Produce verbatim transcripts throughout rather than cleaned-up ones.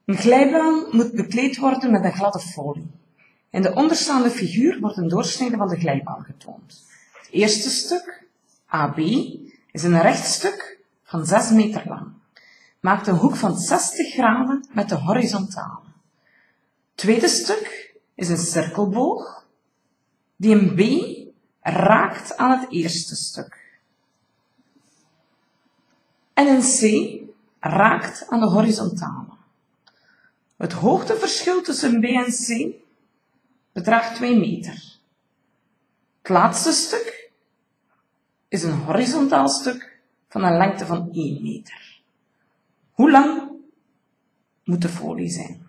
Een glijbaan moet bekleed worden met een gladde folie. In de onderstaande figuur wordt een doorsnede van de glijbaan getoond. Het eerste stuk, A B, is een recht stuk van zes meter lang. Maakt een hoek van zestig graden met de horizontale. Het tweede stuk is een cirkelboog die een B raakt aan het eerste stuk. En een C raakt aan de horizontale. Het hoogteverschil tussen B en C bedraagt twee meter. Het laatste stuk is een horizontaal stuk van een lengte van één meter. Hoe lang moet de folie zijn?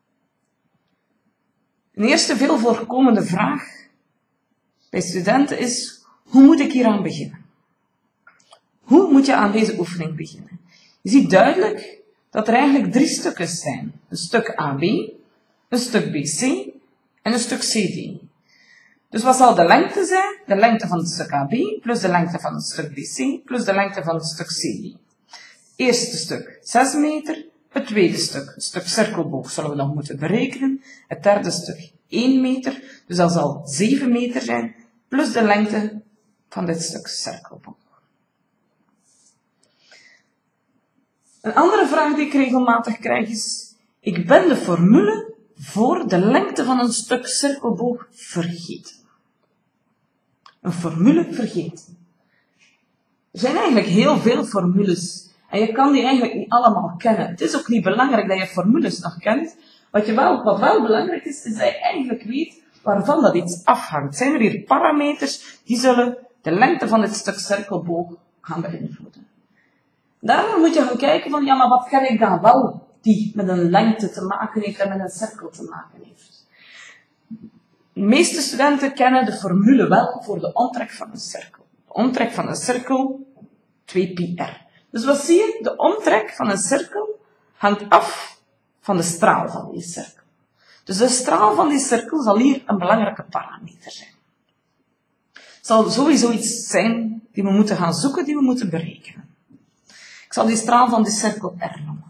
Een eerste veel voorkomende vraag bij studenten is: hoe moet ik hier aan beginnen? Hoe moet je aan deze oefening beginnen? Je ziet duidelijk dat er eigenlijk drie stukken zijn. Een stuk A B, een stuk B C en een stuk C D. Dus wat zal de lengte zijn? De lengte van het stuk A B plus de lengte van het stuk B C plus de lengte van het stuk C D. Eerste stuk zes meter, het tweede stuk, het stuk cirkelboog, zullen we nog moeten berekenen. Het derde stuk één meter, dus dat zal zeven meter zijn, plus de lengte van dit stuk cirkelboog. Een andere vraag die ik regelmatig krijg is: ik ben de formule voor de lengte van een stuk cirkelboog vergeten. Een formule vergeten. Er zijn eigenlijk heel veel formules en je kan die eigenlijk niet allemaal kennen. Het is ook niet belangrijk dat je formules nog kent. Wat, je wel, wat wel belangrijk is, is dat je eigenlijk weet waarvan dat iets afhangt. Zijn er hier parameters die zullen de lengte van dit stuk cirkelboog gaan beïnvloeden. Daarom moet je gaan kijken van, ja, maar wat ken ik dan wel die met een lengte te maken heeft en met een cirkel te maken heeft. De meeste studenten kennen de formule wel voor de omtrek van een cirkel. De omtrek van een cirkel, twee pi r. Dus wat zie je? De omtrek van een cirkel hangt af van de straal van die cirkel. Dus de straal van die cirkel zal hier een belangrijke parameter zijn. Het zal sowieso iets zijn die we moeten gaan zoeken, die we moeten berekenen. Ik zal die straal van die cirkel R noemen.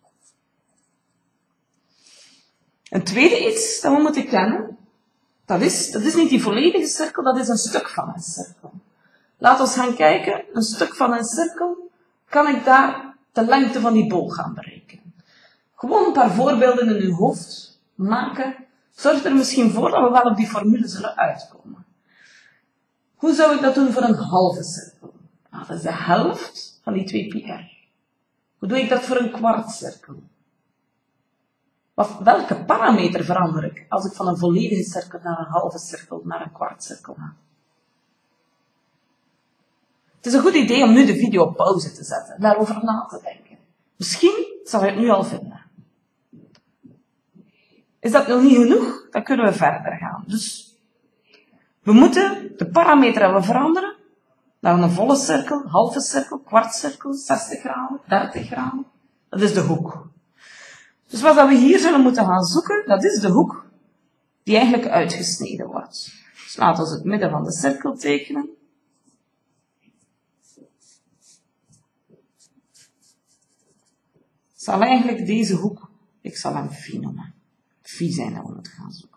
Een tweede iets dat we moeten kennen, dat is, dat is niet die volledige cirkel, dat is een stuk van een cirkel. Laten we gaan kijken, een stuk van een cirkel, kan ik daar de lengte van die boog gaan berekenen. Gewoon een paar voorbeelden in uw hoofd maken, zorgt er misschien voor dat we wel op die formule zullen uitkomen. Hoe zou ik dat doen voor een halve cirkel? Nou, dat is de helft van die twee pi r. Hoe doe ik dat voor een kwartcirkel? Wat, welke parameter verander ik als ik van een volledige cirkel naar een halve cirkel naar een kwartcirkel ga? Het is een goed idee om nu de video op pauze te zetten en daarover na te denken. Misschien zal je het nu al vinden. Is dat nog niet genoeg? Dan kunnen we verder gaan. Dus we moeten de parameter hebben veranderen naar een volle cirkel, halve cirkel, kwartcirkel, zestig graden, dertig graden. Dat is de hoek. Dus wat we hier zullen moeten gaan zoeken, dat is de hoek die eigenlijk uitgesneden wordt. Dus laten we het midden van de cirkel tekenen. Zal eigenlijk deze hoek, ik zal hem phi noemen. Phi zijn dat we moeten gaan zoeken.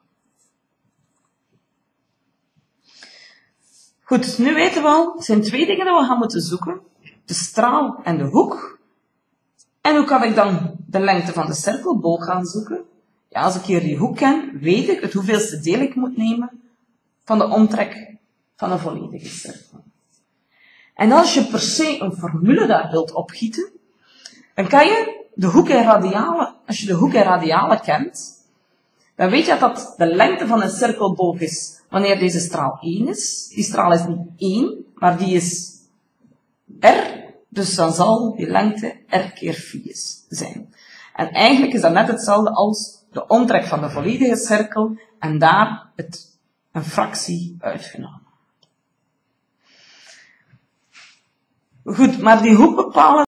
Goed, nu weten we al, er zijn twee dingen dat we gaan moeten zoeken. De straal en de hoek. En hoe kan ik dan de lengte van de cirkelboog gaan zoeken? Ja, als ik hier die hoek ken, weet ik het hoeveelste deel ik moet nemen van de omtrek van een volledige cirkel. En als je per se een formule daar wilt opgieten, dan kan je de hoek en radialen, als je de hoek en radialen kent, dan weet je dat dat de lengte van een cirkelboog is wanneer deze straal één is. Die straal is niet één, maar die is r, dus dan zal die lengte r keer phi zijn. En eigenlijk is dat net hetzelfde als de omtrek van de volledige cirkel en daar het, een fractie uitgenomen. Goed, maar die hoek bepalen